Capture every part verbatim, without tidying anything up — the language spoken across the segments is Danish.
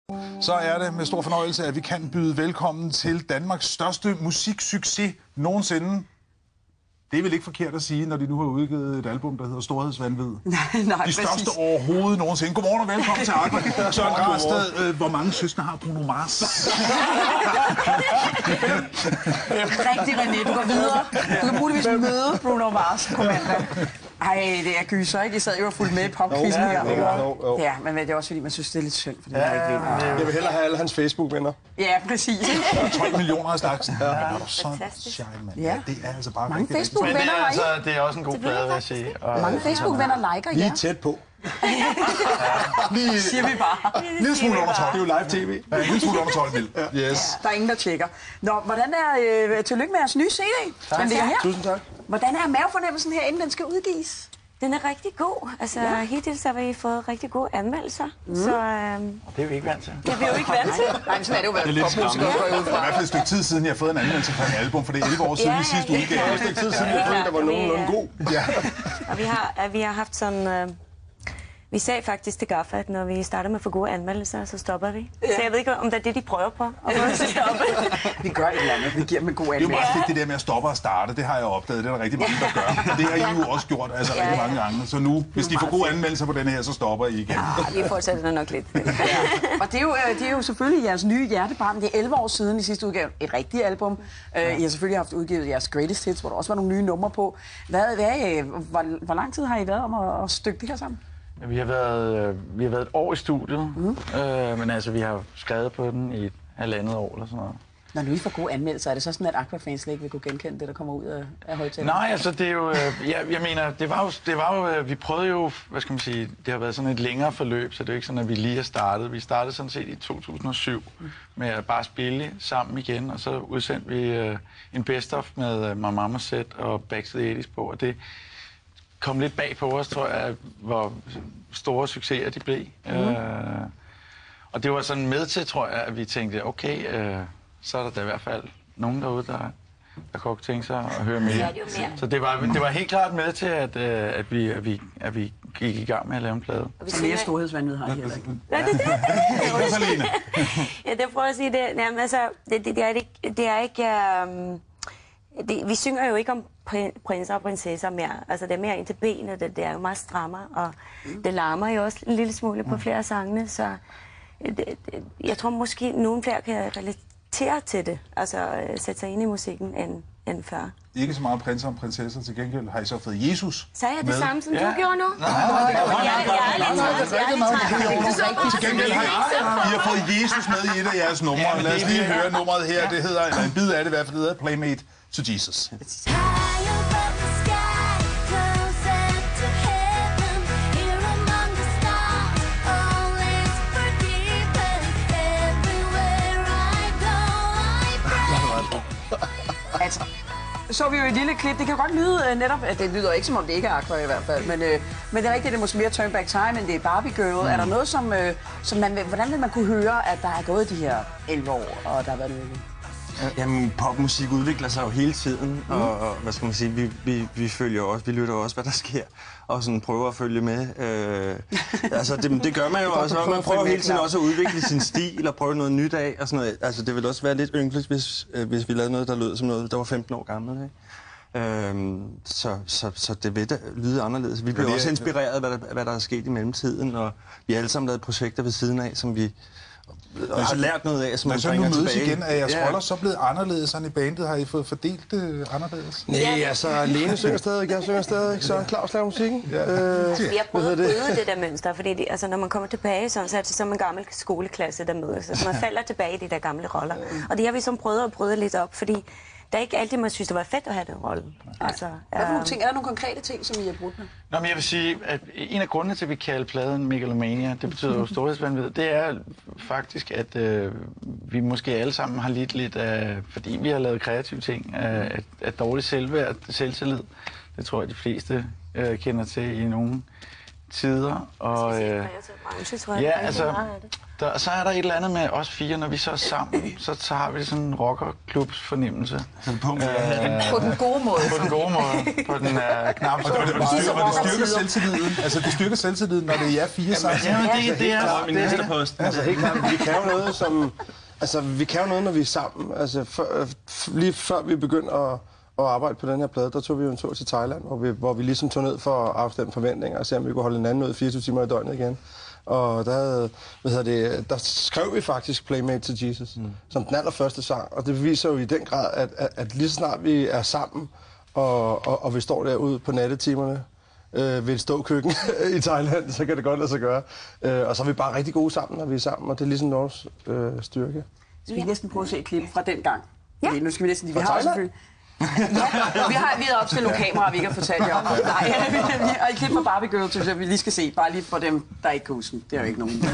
Så er det med stor fornøjelse, at vi kan byde velkommen til Danmarks største musiksucces nogensinde. Det er vel ikke forkert at sige, når de nu har udgivet et album, der hedder Storhedsvanvid. Nej, nej, de største præcis. Overhovedet nogensinde. Godmorgen og velkommen til Aqua. Søren Græsted, øh, hvor mange søstre har Bruno Mars? Rigtig, René. Du går videre. Du kan muligvis møde Bruno Mars, Commander. Ej, det er gyser, ikke? I sad jo og fulgte med i popquizzen her. Jo, jo. Ja, men det er også fordi, man synes, det er lidt synd, for det er ikke vinder. Jeg vil hellere have alle hans Facebook-venner. Ja, præcis. tolv millioner af slagsen. Ja, det er sådan shy, mand. Ja, det er altså bare mange Facebook-venner har I. Altså, det er også en god plade, vil jeg sige. Og mange Facebook-venner liker, ja. Lige tæt på. Lige siger vi bare. Lille smule under tolv. Det er jo live-tv. Ja, lille smule under tolv mil. Yes. Ja, der er ingen, der tjekker. Nå, hvordan er... Øh, tillykke med jeres nye C D. Den ligger her. Tusind tak. Hvordan er mavefornemmelsen her, inden den skal udgives? Den er rigtig god. Altså, ja. Hittil så har vi fået rigtig gode anmeldelser. Mm. Så, øhm, det er vi ikke vant til. Det er vi jo ikke vant til. Nej, men sådan er det jo været. Det er lidt skræmmende. Det er i hvert fald et stykke tid siden, jeg har fået en anmeldelse fra et album, for det er elleve år siden ja, i sidste ja, udgave. Det er et stykke tid siden, jeg følte, der var nogenlunde god. Ja. Og vi har, vi har haft sådan... Øh, vi sagde faktisk til Gaffa, at når vi starter med at få gode anmeldelser, så stopper vi. Ja. Så jeg ved ikke, om det er det, de prøver på. At stoppe. Vi gør et eller andet. Vi giver dem en god anmeldelse. Det er jo meget fedt, det der med at stoppe og starte. Det har jeg opdaget. Det er der rigtig mange, der gør. Det har I jo også gjort altså ja, rigtig ja. mange gange. Så nu, hvis de får gode anmeldelser på denne her, så stopper I igen. Ja, vi fortsætter nok lidt. Ja. Og det er, jo, det er jo selvfølgelig jeres nye hjertebarn. Det er elleve år siden i sidste udgave. Et rigtigt album. Ja. I har selvfølgelig haft udgivet jeres Greatest Hits, hvor der også var nogle nye numre på. Hvad, hvad, hvor, hvor lang tid har I været om at, at stykke det her sammen? Ja, vi har været, vi har været et år i studiet, mm. øh, men altså vi har skrevet på den i et halvandet år eller sådan noget. Når nu I får gode anmeldelser, er det så sådan, at Aqua-fans slet ikke vil kunne genkende det, der kommer ud af, af højtalerne? Nej, altså det er jo, jeg, jeg mener, det var jo, det var jo, vi prøvede jo, hvad skal man sige, det har været sådan et længere forløb, så det er jo ikke sådan, at vi lige har startet. Vi startede sådan set i to tusind og syv mm. med at bare spille sammen igen, og så udsendte vi uh, en best-of med uh, My Mama Set og Back to the eighties på, og det kom lidt bag på os, tror jeg, hvor store succeser de blev. Mm. Uh, og det var sådan med til, tror jeg, at vi tænkte, okay, uh, så er der da i hvert fald nogen derude, der, der kunne tænke sig at høre mere. Ja, det mere. Så det var, det var helt klart med til, at, uh, at, vi, at, vi, at vi gik i gang med at lave en plade. Så mere storhedsvanvid har I heller ikke. Ja, det er det. Ja, det prøver at sige det. Jamen, altså, det, det, det er ikke... Det er ikke um, det, vi synger jo ikke om prinser og prinsesser mere. Altså, det er mere ind til benet, det, det er jo meget strammere, og mm. det larmer jo også en lille smule på flere sangene, så det, det, jeg tror måske, nogen flere kan relatere til det, altså sætte sig ind i musikken end, end før. Ikke så meget prinser og prinsesser, til gengæld har I så fået Jesus Sagde jeg det med. samme, som ja. du gjorde nu? Nej, nej, nej, nej. Til gengæld har I, I har fået Jesus med i et af jeres numre. Lad os lige høre nummeret her. Det hedder, eller en bid af det i hvert fald, det hedder Playmate to Jesus. Altså, så vi jo et lille klip. Det kan godt lyde uh, netop... Det lyder ikke, som om det ikke er Aqua i hvert fald. Men, uh, men det er rigtigt, det er måske mere Turn Back Time, end det er Barbie Girl. Mm. Er der noget, som, uh, som man vil... Hvordan vil man kunne høre, at der er gået de her elleve år, og der har været noget? Jamen, popmusik udvikler sig jo hele tiden, mm. og, og hvad skal man sige, vi, vi, vi følger også, vi lytter også, hvad der sker, og sådan prøver at følge med. Øh, altså, det, det gør man jo også, og man prøver hele tiden også at udvikle sin stil og prøve noget nyt af, og sådan noget. Altså, det ville også være lidt ynkeligt, hvis, øh, hvis vi lavede noget, der lød som noget, der var femten år gammelt, ikke? Øhm, så, så, så det vil da lyde anderledes. Vi bliver også inspireret af, hvad der, hvad der er sket i mellemtiden, og vi har alle sammen lavet projekter ved siden af, som vi og har lært noget af, som man så bringer nu mødes tilbage. igen, er jeres ja. roller så blevet anderledes end i bandet? Har I fået fordelt det anderledes? Nej, altså, Lene synger stadig, jeg synger stadig, Søren Claus laver musikken. Ja. Øh, vi har prøvet at bryde det der mønster, fordi det, altså, når man kommer tilbage, så er det som en gammel skoleklasse, der mødes. Så man falder tilbage i de der gamle roller. Og det har vi så prøvet at bryde lidt op, fordi der er ikke altid, man synes, det var fedt at have den rolle. Altså, hvad for nogle ting? Er der nogle konkrete ting, som I har brugt med? Nå, men jeg vil sige, at en af grundene til, at vi kalder pladen Megalomania, det betyder jo storhedsvanvid, det er faktisk, at øh, vi måske alle sammen har lidt lidt af, fordi vi har lavet kreative ting, af, af dårlig selvværd, selvtillid. Det tror jeg, de fleste øh, kender til i nogle tider. Og, øh, branche, tror jeg, ja, altså, Der, så er der et eller andet med os fire, når vi så er sammen, så, så har vi sådan en rockerklubs fornemmelse. Så på, øh, På den gode måde. på den gode måde, på den uh, knap så Og det, det, styrker, og det styrker selvtilliden. Altså, det styrker selvtilliden, når det er jer fire sammen. Ja, men det, det er min det er- ministerpost. Altså helt klart, vi kan jo noget, som... Altså, vi kan jo noget, når vi er sammen. Altså, før, f- lige før vi begyndte at, at arbejde på den her plade, der tog vi jo en tur til Thailand, hvor vi, hvor vi ligesom tog ned for at afstemme forventninger og se, om vi kunne holde hinanden ud fireogtyve timer i døgnet igen. Og der, havde, hvad hedder det, der skrev vi faktisk Playmate to Jesus, mm. som den allerførste sang. Og det beviser jo i den grad, at, at, at lige så snart vi er sammen, og, og, og vi står derude på nattetimerne, øh, ved et ståkøkken i Thailand, så kan det godt lade sig gøre. Øh, og så er vi bare rigtig gode sammen, når vi er sammen, og det er ligesom vores øh, styrke. Så vi kan næsten prøve at se et klip fra den gang. Ja. Okay, nu skal vi næsten... Vi Fra har Thailand? selvfølgelig... Ja, vi har vi har opstillet nogle kameraer, vi ikke har fortalt jer om. Nej, vi har et klip fra Barbie Girl, synes jeg, vi lige skal se. Bare lige for dem, der ikke kan huske den. Det er jo ikke nogen.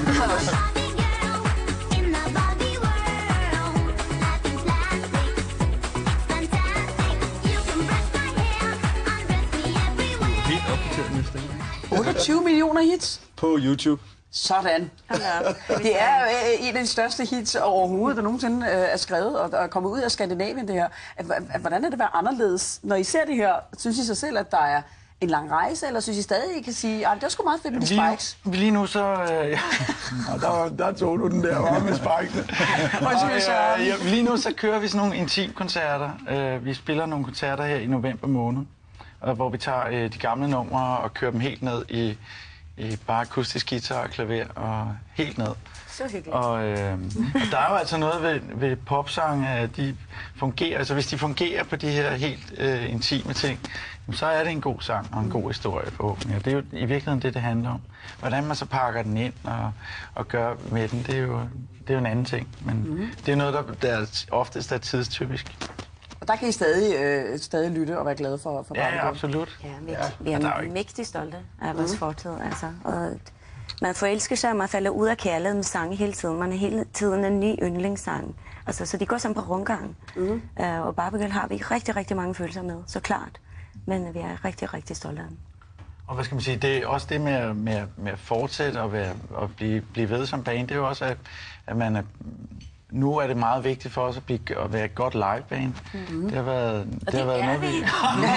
otteogtyve millioner hits. På YouTube. Sådan. Det er øh, en af de største hits overhovedet, der nogensinde øh, er skrevet og er kommet ud af Skandinavien, det her. At, at, hvordan er det være anderledes? Når I ser det her, synes I sig selv, at der er en lang rejse, eller synes I stadig, I kan sige, at det var sgu meget fedt med de spikes? Lige, lige nu så... Øh, ja. Nå, der, var- der tog du den der var med spikene. Undskyld, så- Og, øh, ja, lige nu så kører vi sådan nogle intimkoncerter. Øh, vi spiller nogle koncerter her i november måned, og hvor vi tager øh, de gamle numre og kører dem helt ned i, i bare akustisk guitar og klaver og helt ned. Så hyggeligt. Og, øh, og der er jo altså noget ved, ved popsange, at de fungerer, altså hvis de fungerer på de her helt øh, intime ting, jamen, så er det en god sang og en god historie forhåbentlig. Og det er jo i virkeligheden det, det handler om. Hvordan man så pakker den ind og, og gør med den, det er jo, det er jo en anden ting. Men mm-hmm. det er noget, der, der oftest er tidstypisk. Og der kan I stadig, øh, stadig lytte og være glade for, for Ja, Barbie ja, Girl. absolut. Ja, vi, vi og der er jo er ikke- mægtig stolte af vores fortid, altså. Og man forelsker sig, og man falder ud af kærlighed med sange hele tiden. Man er hele tiden en ny yndlingssang. Altså, så de går sådan på rundgang. Mm. Uh, og Barbie Girl har vi rigtig, rigtig mange følelser med, så klart. Men vi er rigtig, rigtig stolte af den. Og hvad skal man sige, det er også det med, med, med at fortsætte og, være, og blive, blive ved som band, det er jo også, at, at man er, nu er det meget vigtigt for os at, blive, at være et godt liveband. Mm-hmm. Det har været, det det har været noget, vi... Og det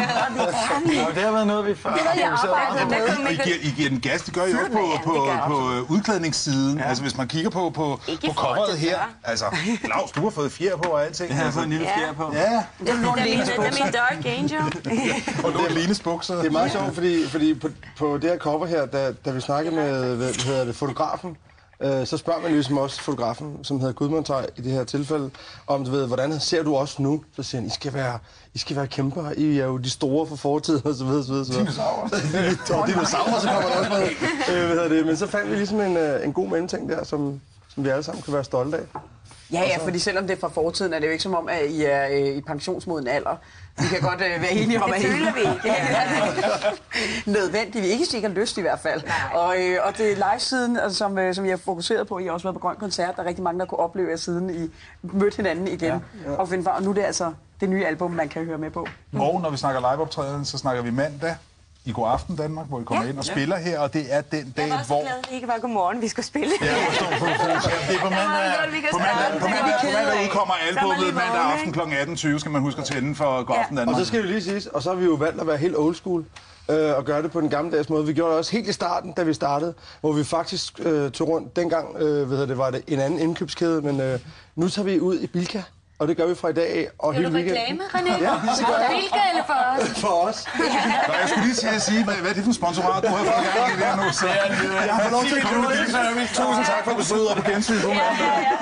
er vi. Og det har været noget, vi før Det havde jeg har arbejdet med. Og I giver, I giver den gas, det gør I også på, Ja, på, det gør jeg. på øh, udklædningssiden. Ja. Altså hvis man kigger på, på, Ikke på for coveret det, her. så. Altså, Claus, du har fået fjer på og alting. Jeg har Altså, fået en lille Ja. fjer på. ja, Det er min, det er min Dark Angel. og det er Lines bukser. Det er meget sjovt, fordi, fordi på, på det her cover her, da, da vi snakkede med hvad hedder det, fotografen, øh, så spørger man ligesom også fotografen, som hedder Gudmundtøj i det her tilfælde, om du ved, hvordan ser du også nu? Så siger han, I skal være, I skal være kæmper, I er jo de store for fortiden, og så videre, så videre. Så videre. Dinosaurer. Og dinosaurer, så kommer der også med. Øh, hvad hedder det? Men så fandt vi ligesom en, øh, en god mellemting der, som, som vi alle sammen kan være stolte af. Ja, ja, fordi selvom det er fra fortiden, er det jo ikke som om, at I er øh, i pensionsmoden alder. Vi kan godt øh, være enige om, Det at I føler vi ikke. Ja, det er nødvendigt. Vi er ikke sikkert lyst i hvert fald. Og, øh, og det er live-siden, altså, som, øh, som jeg har fokuseret på. I har også været på Grøn Koncert. Der er rigtig mange, der kunne opleve jer siden I mødte hinanden igen. Ja, ja. Og, finde, og nu er det altså det nye album, man kan høre med på. Og når vi snakker liveoptræden, så snakker vi mandag i God Aften Danmark, hvor I kommer Ja. ind og spiller her, og det er den dag, Jeg var så hvor... glad, at det ikke var godmorgen, vi skulle spille. Ja, hvor står på fokus. Det er på mandag, godt, vi kan på mandag, starte. på Det er mandag, vi på kede mandag af. udkommer Så er man albumet lige mandag vågen, aften ikke? kl atten tyve, skal man huske at tænde for God Aften Og Danmark. så skal vi lige sige, og så har vi jo valgt at være helt old school øh, og gøre det på den gammeldags måde. Vi gjorde det også helt i starten, da vi startede, hvor vi faktisk øh, tog rundt. Dengang øh, ved jeg, det var det en anden indkøbskæde, men øh, nu tager vi ud i Bilka, og det gør vi fra i dag af og Gør hele du weekenden. reklame, René? Ja, det gør jeg. Hvilke eller for os? For os. Nå, jeg skulle lige til at sige, hvad, hvad er det for en sponsorat, du har fået gang i det her nu? Så jeg har fået lov til at komme med det. Tusind tak for besøget og på gensyn. Ja, ja, ja.